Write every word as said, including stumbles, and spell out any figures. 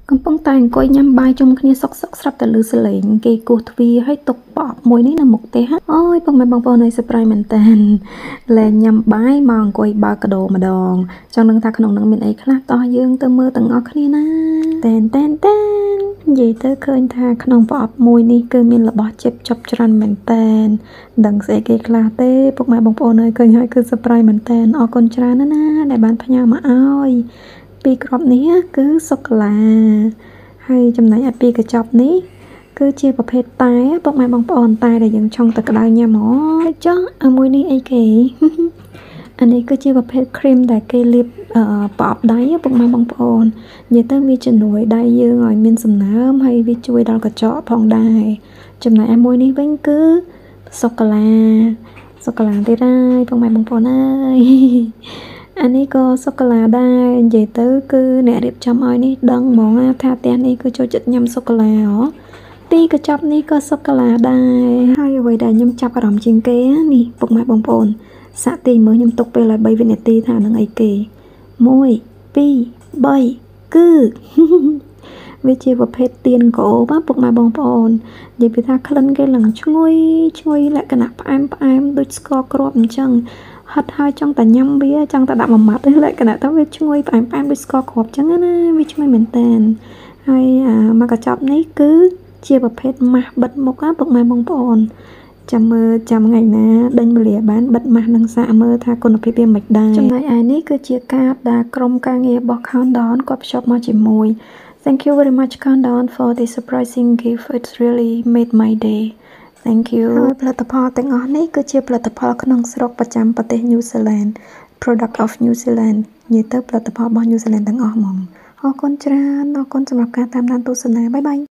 កំពុងតែអង្គុយញ៉ាំបាយជុំគ្នាសុកសុកស្រាប់តែឮសលេងគេគោះទ្វារឲ្យទុកបបមួយនេះនៅមុខទេហ่ะអូយបងបងប្អូនឲ្យ surprise មែនតើលែងញ៉ាំបាយមកអង្គុយបើកដោម្ដងចង់នឹងថាក្នុងនឹងមានអីខ្លះតោះយើងទៅមើលទាំងអស់គ្នាណាតែនតែនតែននិយាយទៅឃើញថាក្នុងប្រអប់មួយនេះគឺមានរបស់ជិបចប់ច្រើនមែនតើដឹងស្អីគេខ្លះទេពុកម៉ែបងប្អូនឲ្យឃើញហើយគឺ surprise មែនតើអរគុណច្រើនណាស់ណាដែលបានផ្ញើមកឲ្យពីគ្រាប់នេះគឺសូកូឡាហើយចំណែកឯពីកញ្ចប់នេះគឺជាប្រភេទតែពុកម៉ែបងប្អូនតែដែលយើងឆុងទឹកក្តៅញ៉ាំហ៎ចុះអាមួយនេះអីគេអានេះគឺជាប្រភេទ cream ដែលគេលាបប្រអប់ដៃពុកម៉ែបងប្អូននិយាយទៅវាជំនួយដៃយើងឲ្យមានសំណើមហើយវាជួយដល់កញ្ចក់ផងដែរចំណែកឯមួយនេះវិញគឺសូកូឡាសូកូឡាទៀតហើយពុកម៉ែបងប្អូនអើយអានេះក៏សូកូឡាដែរនិយាយទៅគឺអ្នករៀបចំឲ្យនេះដឹងហ្មងថាផ្ទះនេះគឺចូលចិត្តញ៉ាំសូកូឡាហ៎ទីកញ្ចប់នេះក៏សូកូឡាដែរហើយអ្វីដែលខ្ញុំចាប់អារម្មណ៍ជាងគេនេះពុកម៉ែបងប្អូនសាក់ទីមើលខ្ញុំទុកពេលឲ្យ3វិនាទីថានឹងអីគេមួយពីរបីគឺវាជាប្រភេទទៀនក្អូបពុកម៉ែបងប្អូននិយាយពីថាក្លិនគេឡើងឈ្ងុយឈ្ងុយលក្ខណៈផ្អែមផ្អែមដូចស្ករគ្រាប់អញ្ចឹងហត់ហើយចង់តែញ៉ាំវាចង់តែដាក់មួយម៉ាត់លក្ខណៈថាវាឈ្ងុយផ្អែមផ្អែមដូចស្ករគ្រាប់អញ្ចឹងណាវាឈ្ងុយមែនតើហើយអាមកកញ្ចប់នេះគឺជាប្រភេទម៉ាស់បិទមុខពុកម៉ែបងប្អូនចាំមើលចាំថ្ងៃណាដេញវេលាបានបិទម៉ាស់នឹងសាកមើលថាគុណភាពវាមិនដែរចំណែកឯនេះគឺជាកាតដែលក្រុមការងាររបស់ Countdown គាត់ភ្ជាប់មកជាមួយ Thank you very much Countdown for this surprising gift. It's really made my day. Thank you. ហើយផលិតផលទាំងអស់នេះគឺជាផលិតផលក្នុងស្រុកប្រចាំប្រទេស New Zealand. Product of New Zealand. និយាយទៅផលិតផលរបស់ New Zealand ទាំងអស់ហ្មងអរគុណច្រើនអរគុណសម្រាប់ការតាមដានទស្សនាបាយបាយ